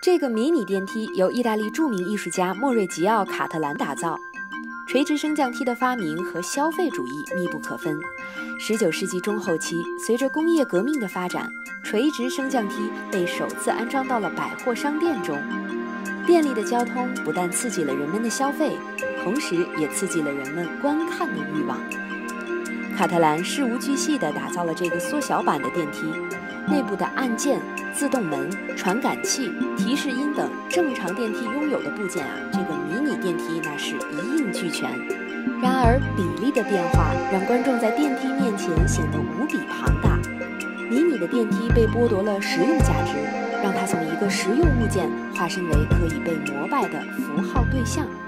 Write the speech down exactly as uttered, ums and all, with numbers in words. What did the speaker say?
这个迷你电梯由意大利著名艺术家莫瑞吉奥·卡特兰打造。垂直升降梯的发明和消费主义密不可分。十九世纪中后期，随着工业革命的发展，垂直升降梯被首次安装到了百货商店中。便利的交通不但刺激了人们的消费，同时也刺激了人们观看的欲望。卡特兰事无巨细地打造了这个缩小版的电梯，内部的按键、自动门、传感器、提示音等正常电梯拥有的部件啊，这个迷你电梯那是一应俱全。然而，比例的变化让观众在电梯面前显得无比庞大。迷你的电梯被剥夺了实用价值，让它从一个实用物件化身为可以被膜拜的符号对象。